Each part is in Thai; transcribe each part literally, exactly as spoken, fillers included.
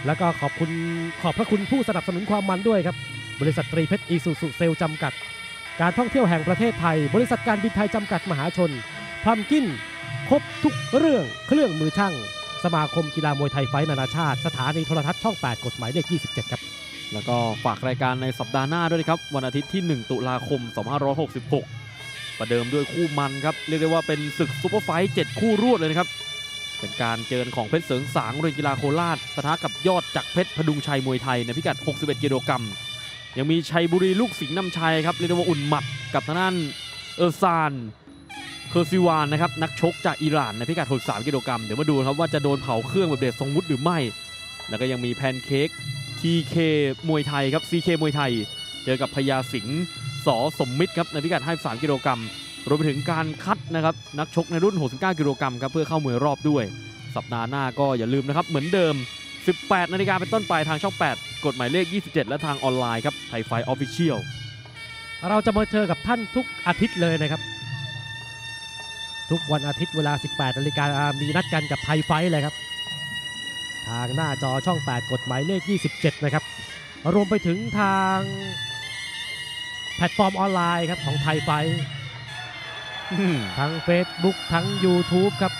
แล้วก็ขอบคุณขอบพระคุณผู้สนับสนุนความมันด้วยครับบริษัทตรีเพชรอีซูซูเซลจำกัดการท่องเที่ยวแห่งประเทศไทยบริษัทการบินไทยจำกัดมหาชนพลัมกินครบทุกเรื่องเครื่องมือช่างสมาคมกีฬามวยไทยไฟท์นานาชาติสถานีโทรทัศน์ช่องแปดกฎหมายเลขยี่สิบเจ็ดครับแล้วก็ฝากรายการในสัปดาห์หน้าด้วยครับวันอาทิตย์ที่หนึ่งตุลาคมสองพันห้าร้อยหกสิบหกประเดิมด้วยคู่มันครับเรียกได้ว่าเป็นศึกซุปเปอร์ไฟท์เจ็ดคู่รวดเลยนะครับเป็นการเจอของเพชรเสริงสางโรงเรียนกีฬาโคราชปะทะกับยอดจักรเพชรพดุงชัยมวยไทยในพิกัดหกสิบเอ็ดกิโลกรัมยังมีชัยบุรีลูกสิงห์นำชัยครับเรียกได้ว่าอุ่นหมัดกับทางด้านเออร์ซานเคอร์ซิวานนะครับนักชกจากอิหร่านในพิกัดหกสิบสามกิโลกรัมเดี๋ยวมาดูครับว่าจะโดนเผาเครื่องแบบเดชทรงวุฒิหรือไม่แล้วก็ยังมีแพนเค้ก ที เค มวยไทยครับ ซี เค มวยไทยเจอกับพญาสิงห์สอสมมิตรครับในพิกัดห้าสิบสามกิโลกรัมรวมไปถึงการคัดนะครับนักชกในรุ่นหกสิบเก้ากิโลกรัมครับเพื่อเข้ามวยรอบด้วยสัปดาห์หน้าก็อย่าลืมนะครับเหมือนเดิมสิบแปดนาฬิกาเป็นต้นไปทางช่องแปดกฎหมายเลขยี่สิบเจ็ดและทางออนไลน์ครับไทยไฟท์ออฟฟิเชียลเราจะมาเจอกับท่านทุกอาทิตย์เลยนะครับทุกวันอาทิตย์เวลาสิบแปดนาฬิกามีนัดกันกับไทยไฟท์เลยครับทางหน้าจอช่องแปดกฎหมายเลขยี่สิบเจ็ดนะครับรวมไปถึงทางแพลตฟอร์มออนไลน์ครับของไทยไฟท์ทั้ง Facebook ทั้ง YouTube ครับ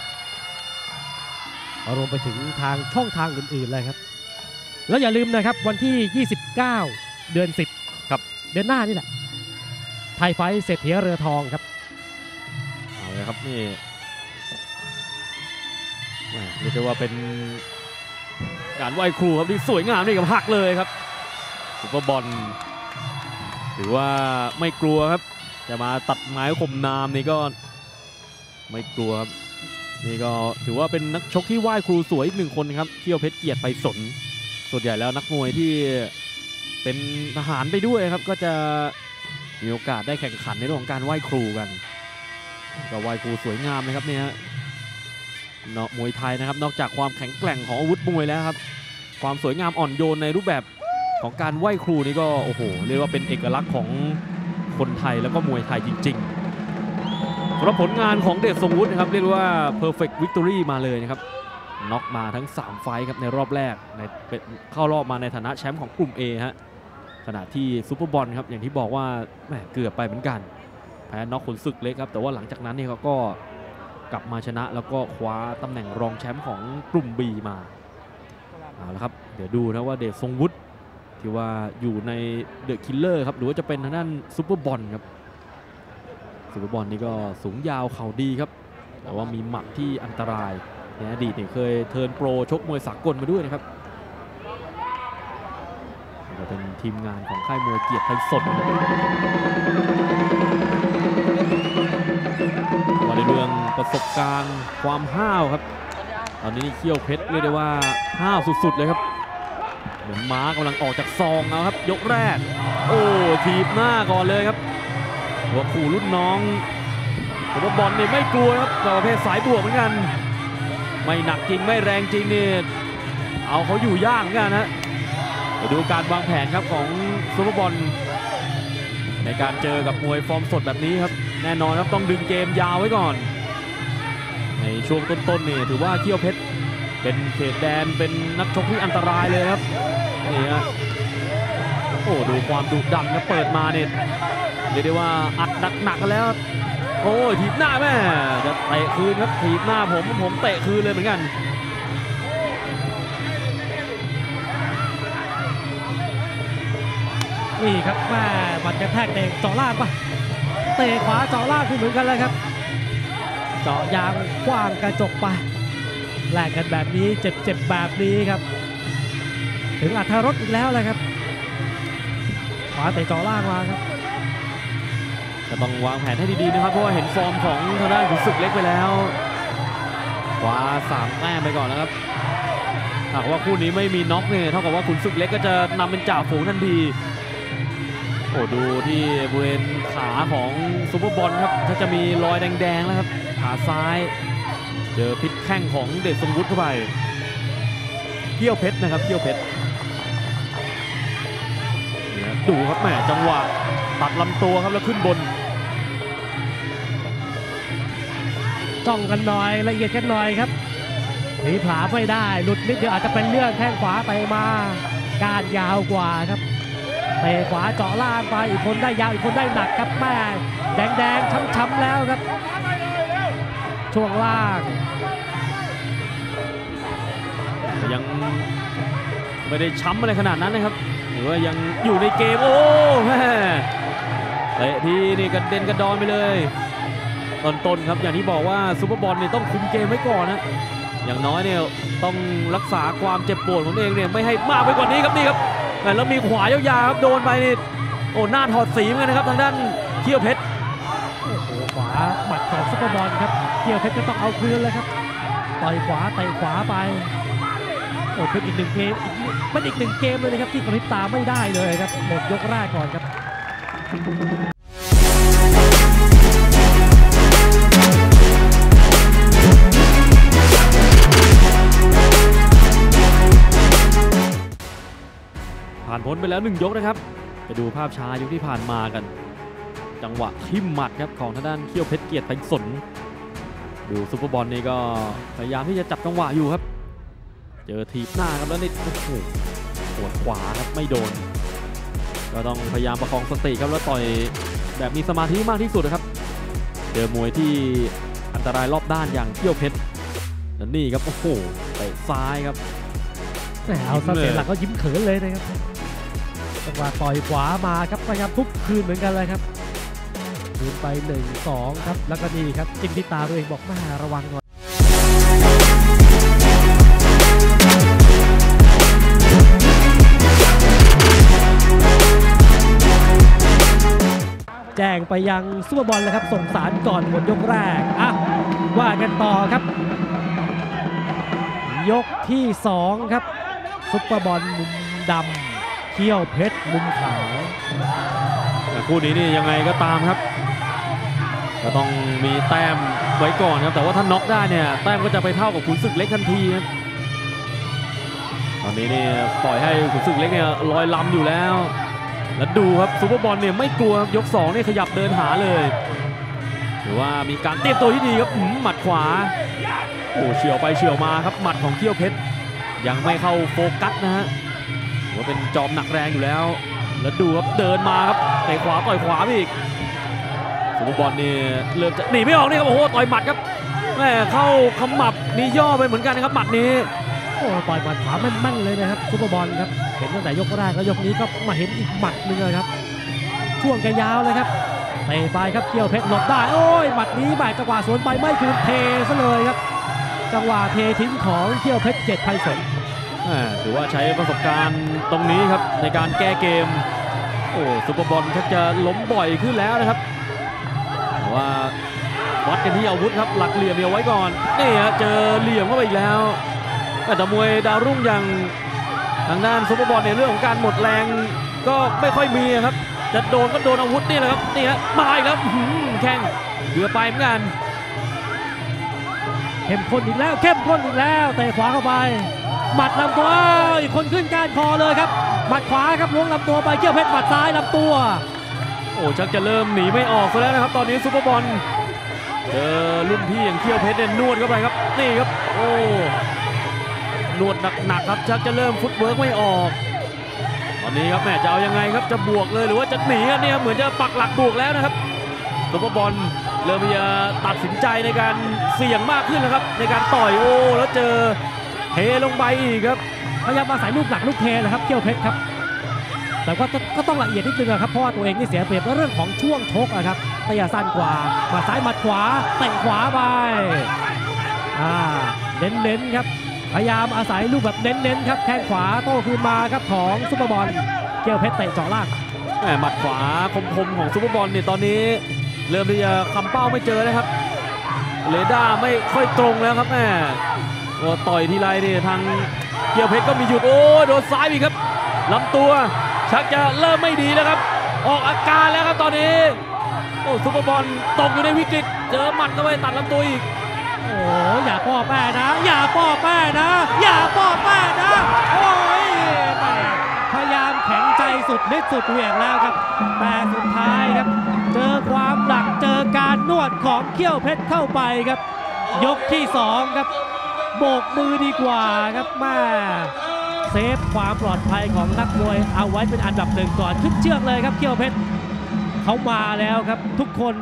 รวมไปถึงทางช่องทางอื่นๆเลยครับแล้วอย่าลืมนะครับวันที่ยี่สิบเก้าเดือนสิบครับเดือนหน้านี่แหละไทยไฟท์เศรษฐีเรือทองครับเอาเลยครับนี่เรียกได้ว่าเป็นการไหว้ครูครับที่สวยงามนี่กับหักเลยครับซุปเปอร์บอลถือว่าไม่กลัวครับจะมาตัดไม้ข่มนามนี่ก็ไม่กลัวครับนี่ก็ถือว่าเป็นนักชกที่ไหว้ครูสวยอีกหนึ่งคนครับเขี้ยวเพชรเกียรติไปสนส่วนใหญ่แล้วนักมวยที่เป็นทหารไปด้วยครับก็จะมีโอกาสได้แข่งขันในเรื่องของการไหว้ครูกันก็ไหว้ครูสวยงามนะครับเนี่ยเนาะมวยไทยนะครับนอกจากความแข็งแกร่งของอาวุธมวยแล้วครับความสวยงามอ่อนโยนในรูปแบบของการไหว้ครูนี่ก็โอ้โหเรียกว่าเป็นเอกลักษณ์ของคนไทยแล้วก็มวยไทยจริงๆสำหรับผลงานของเดชทรงวุฒินะครับเรียกว่า perfect victory มาเลยนะครับน็อกมาทั้งสามไฟท์ครับในรอบแรกในเข้ารอบมาในฐานะแชมป์ของกลุ่ม A ฮะขณะที่ซุปเปอร์บอลครับอย่างที่บอกว่าแหมเกือบไปเหมือนกันแพ้น็อกขนศึกเล็กครับแต่ว่าหลังจากนั้นนี่เขาก็กลับมาชนะแล้วก็คว้าตำแหน่งรองแชมป์ของกลุ่ม B มาเอาละครับเดี๋ยวดูนะว่าเดชทรงวุฒิที่ว่าอยู่ในเดอะคิลเลอร์ครับหรือว่าจะเป็นทางด้านซุปเปอร์บอลครับซุปเปอร์บอลนี่ก็สูงยาวเข่าดีครับแต่ว่ามีหมัดที่อันตรายในอดีตเนี่ยเคยเทิร์นโปรชกมวยสากลมาด้วยนะครับจะเป็นทีมงานของค่ายมวยเกียรติไทยสดมาในเรื่องประสบการณ์ความห้าวครับตอนนี้เขี้ยวเพชรเรียกได้ว่าห้าวสุดๆเลยครับเหมือนม้ากำลังออกจากซองแล้วครับยกแรกโอ้ทีบหน้าก่อนเลยครับหัวขู่รุ่นน้องแต่ว่าบอลเนี่ยไม่กลัวครับประเภทสายบวกเหมือนกันไม่หนักจริงไม่แรงจริงเนี่ยเอาเขาอยู่ยากเหมือนกันนะไปดูการวางแผนครับของซุปเปอร์บอลในการเจอกับมวยฟอร์มสดแบบนี้ครับแน่นอนครับต้องดึงเกมยาวไว้ก่อนในช่วงต้นๆนี่ถือว่าเขี้ยวเพชรเป็นเขตแดนเป็นนักชกที่อันตรายเลยครับนี่ฮะโอ้ดูความดุดันนะเปิดมาเนี่ยเรียกได้ว่าอัดหนักๆกันแล้วโอ้ยถีบหน้าแม่จะเตะคืนครับถีบหน้าผมผมเตะคืนเลยเหมือนกันนี่ครับแม่บัดกระแทกเตะเจาะล่างปะเตะขวาเจาะล่างคือเหมือนกันเลยครับเจาะยางกว้างกระจกไปแลกกันแบบนี้เจ็บๆแบบนี้ครับถึงอัธรสอีกแล้วเลยครับขวาเตะเจาะล่างมาครับจะต้องวางแผนให้ดีๆนะครับเพราะว่าเห็นฟอร์มของทางด้านขุนศึกเล็กไปแล้วขวาสามแต้มไปก่อนนะครับหากว่าคู่นี้ไม่มีน็อกเนี่ยเท่ากับว่าขุนศึกเล็กก็จะนำเป็นจ่าฝูงทันทีโอ้ดูที่บริเวณขาของซุปเปอร์บอลครับถ้าจะมีรอยแดงๆแล้วครับขาซ้ายเจอพิษแข้งของเดชทรงวุฒิเข้าไปเขี้ยวเพชรนะครับเขี้ยวเพชรดูครับแหมจังหวะตัดลำตัวครับแล้วขึ้นบนจ้องกันหน่อยละเอียดกันหน่อยครับหนีผลาไม่ได้หลุดนิดเดียวอาจจะเป็นเรื่องแข้งขวาไปมาการยาวกว่าครับเตะขวาเจาะล่างไปอีกคนได้ยาวอีกคนได้หนักครับแม่แดงๆช้ำๆแล้วครับช่วงล่างยังไม่ได้ช้ำอะไรขนาดนั้นนะครับหรือว่ายังอยู่ในเกมโอ้แม่เตะทีนี่กระเด็นกระดอนไปเลยต้นๆครับอย่างที่บอกว่าซุปเปอร์บอลเนี่ยต้องคุมเกมไว้ก่อนนะอย่างน้อยเนี่ยต้องรักษาความเจ็บปวดของตัวเองเนี่ยไม่ให้มากไปกว่านี้ครับนี่ครับแล้วมีขวายาวๆครับโดนไปนี่โอ้หน้าถอดสีเหมือนกันนะครับทางด้านเขี้ยวเพชรโอ้โหขวาหมัดของซุปเปอร์บอลครับเขี้ยวเพชรก็ต้องเอาคืนเลยครับต่อยขวาเตะขวาไปโอ้เป็นอีกหนึ่งเกมเป็นอีกหนึ่งเกมเลยนะครับที่กระพริบตาไม่ได้เลยครับหมดยกแรกก่อนครับผ่านพ้นไปแล้วหนึ่งยกนะครับไปดูภาพช้ายกที่ผ่านมากันจังหวะทิ่มหมัดครับของทางด้านเขี้ยวเพชรเกียรติไทยสนดูซุปเปอร์บอลนี่ก็พยายามที่จะจับจังหวะอยู่ครับเจอทีบหน้าครับแล้วนี่โอ้โหปวดขวาครับไม่โดนก็ต้องพยายามประคองสติครับแล้วต่อยแบบมีสมาธิมากที่สุดนะครับเจอมวยที่อันตรายรอบด้านอย่างเขี้ยวเพชรแล้วนี่ครับโอ้โหเตะซ้ายครับเอาซะเสียหลักก็ยิ้มเขินเลยนะครับจังหวะต่อยขวามาครับพยายามทุบคืนเหมือนกันเลยครับคืนไปหนึ่งสองครับแล้วก็นี่ครับจิ้มที่ตาตัวเองบอกมาระวังหน่อยแจ้งไปยังซุปเปอร์บอลเลยครับส่งสารก่อนหมดยกแรกอ่ะว่ากันต่อครับยกที่สองครับซุปเปอร์บอลมุมดำเขี้ยวเพชรมุมขาวคู่นี้นี่ยังไงก็ตามครับก็ต้องมีแต้มไว้ก่อนครับแต่ว่าถ้าน็อกได้เนี่ยแต้มก็จะไปเท่ากับขุนศึกเล็กทันทีครับตอนนี้นี่ปล่อยให้ขุนศึกเล็กเนี่ยลอยลำอยู่แล้วแล้วดูครับซุปเปอร์บอลเนี่ยไม่กลัวครับยกสองนี่ขยับเดินหาเลยหรือว่ามีการเตรียมตัวที่ดีครับหมัดขวาโอ้เฉียวไปเฉียวมาครับหมัดของเขี้ยวเพชรยังไม่เข้าโฟกัสนะฮะว่าเป็นจอมหนักแรงอยู่แล้วแล้วดูครับเดินมาครับเตะขวาต่อยขวาอีกซุปเปอร์บอลนี่เริ่มจะหนีไม่ออกนี่ครับโอ้โหต่อยหมัดครับแม่เข้าขมับนี่ย่อไปเหมือนกันนะครับหมัดนี้โอ้ต่อยหมัดขวาแม่นๆเลยนะครับซุปเปอร์บอลครับเห็นตั้งแต่ยกแรกแล้วยกนี้ก็มาเห็นอีกหมัดหนึ่งเลยครับช่วงแกยาวเลยครับเตะไปครับเขี้ยวเพชรหลบได้โอ้ยหมัดนี้บ่ายจังหวะสวนไปไม่คืนเทซะเลยครับจังหวะเททิ้งของเขี้ยวเพชรเกียรติไทยสนถือว่าใช้ประสบการณ์ตรงนี้ครับในการแก้เกมโอ้ซุปเปอร์บอลชักจะล้มบ่อยขึ้นแล้วนะครับแต่ว่าวัดกันที่อาวุธครับหลักเหลี่ยมเอาไว้ก่อนนี่ฮะเจอเหลี่ยมเข้าไปอีกแล้วแต่มวยดาวรุ่งอย่างทางด้านซุปเปอร์บอลในเรื่องของการหมดแรงก็ไม่ค่อยมีครับจะโดนก็โดนอาวุธนี่แหละครับนี่ฮะมาอีกแล้วแข้งเกือบไปเหมือนกันเข้มข้นอีกแล้วเข้มข้นอีกแล้วเตะขวาเข้าไปหมัดลำตัวอีกคนขึ้นก้านคอเลยครับหมัดขวาครับล้วงลำตัวไปเขี้ยวเพชรหมัดซ้ายลำตัวโอ้ชักจะเริ่มหนีไม่ออกซะแล้วนะครับตอนนี้ซุปเปอร์บอลเจอรุ่นพี่อย่างเขี้ยวเพชรเนี่ยนวดเข้าไปครับนี่ครับโอ้นวดหนักๆครับชักจะเริ่มฟุตเวิร์กไม่ออกตอนนี้ครับแม่จะเอายังไงครับจะบวกเลยหรือว่าจะหนีกันเนี่ยเหมือนจะปักหลักบวกแล้วนะครับซุปเปอร์บอลเริ่มจะตัดสินใจในการเสี่ยงมากขึ้นนะครับในการต่อยโอ้แล้วเจอเทลงไปอีกครับพยายามมาใส่ลูกหนักลูกเทนะครับเขี้ยวเพชรครับแต่ว่าก็ต้องละเอียดนิดนึงครับเพราะว่าตัวเองนี่เสียเปรียบเรื่องของช่วงชกครับเตะสั้นกว่าหมัดซ้ายหมัดขวาเตะขวาไปอ่าเน้นๆครับพยายามอาศัยลูกแบบเน้นๆครับแข้งขวาโต้คืนมาครับของซุปเปอร์บอลเขี้ยวเพชรเตะเจาะล่างแหมหมัดขวาคมๆของซุปเปอร์บอลเนี่ยตอนนี้เริ่มที่จะคำเป้าไม่เจอนะครับเรดาร์ไม่ค่อยตรงแล้วครับแม่ต่อยทีไรนี่ทางเขี้ยวเพชรก็มีหยุดโอ้โดนซ้ายอีกครับลำตัวชักจะเริ่มไม่ดีแล้วครับออกอาการแล้วครับตอนนี้โอ้ซุปเปอร์บอลตกอยู่ในวิกฤตเจอหมัดเข้าไปตัดลำตัวอีกโอ้อย่าป้อแป้นะอย่าป้อแป้นะอย่าป้อแป้นะโอ้ยพยายามแข็งใจสุดฤทธิ์สุดเหวี่ยงแล้วครับแต่สุดท้ายครับเจอความหนักเจอการนวดของเขี้ยวเพชรเข้าไปครับยกที่สองครับหโบกมือดีกว่าครับแม่เซฟความปลอดภัยของนักมวยเอาไว้เป็นอันดับหนึ่งก่อนขึ้นเชือกเลยครับเขี้ยวเพชรเขามาแล้วครับทุกคน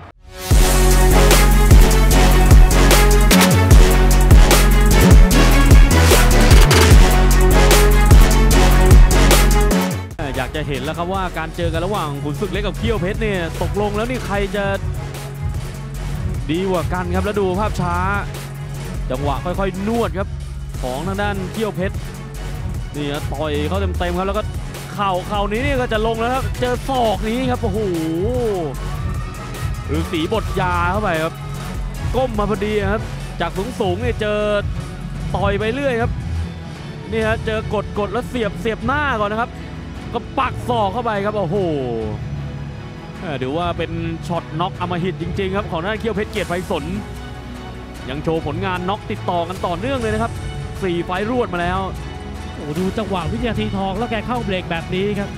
อยากจะเห็นแล้วครับว่าการเจอกันระหว่างขุนศึกเล็กกับเขี้ยวเพชรเนี่ยตกลงแล้วนี่ใครจะดีกว่ากันครับแล้วดูภาพช้าจังหวะค่อยๆนวดครับของทางด้านเขี้ยวเพชรนี่ต่อยเขาเต็มๆครับแล้วก็เข่าเข่านี้นี่ก็จะลงแล้วครับเจอศอกนี้ครับโอ้โหหรือสีบทยาเข้าไปครับก้มมาพอดีครับจากสูงๆเนี่ยเจอต่อยไปเรื่อยครับนี่ฮะเจอกดกดแล้วเสียบเสียบหน้าก่อนนะครับก็ปักศอกเข้าไปครับโอ้โหถือว่าเป็นช็อตน็อกอำมหิตจริงๆครับของด้านเขี้ยวเพชรเกียรติไพศาลยังโชว์ผลงานน็อกติดต่อกันต่อเนื่องเลยนะครับสี่ไฟล์รวดมาแล้วโอ้ดูจังหวะวินาทีทองแล้วแกเข้าเบรกแบบนี้ครับ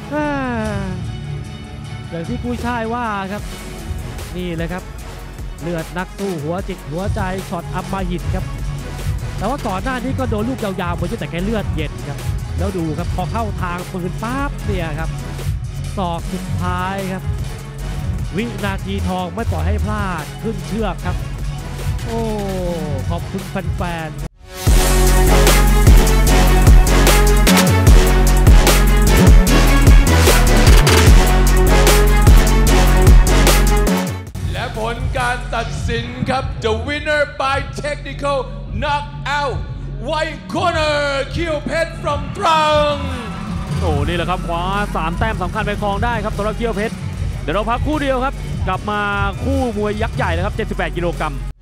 อย่างที่กุ้ยช่ายว่าครับนี่เลยครับเลือดนักสู้หัวจิตหัวใจช็อตอำมหิตครับแต่ว่าก่อนหน้านี้ก็โดนลูกยาวๆเหมือนแต่แค่เลือดเย็นครับแล้วดูครับพอเข้าทางปืนปั๊บเนี่ยครับศอกสุดท้ายครับวินาทีทองไม่ปล่อยให้พลาดขึ้นเชือกครับโอ้ขอบคุณแฟนๆและผลการตัดสินครับ The winner by technical knockout White corner เขี้ยวเพชร from ตรังโอ้นี่แหละครับคว้าสามแต้มสำคัญไปครองได้ครับสำหรับเขี้ยวเพชรเดี๋ยวเราพักคู่เดียวครับกลับมาคู่มวยยักษ์ใหญ่นะครับเจ็ดสิบแปดกิโลกรัม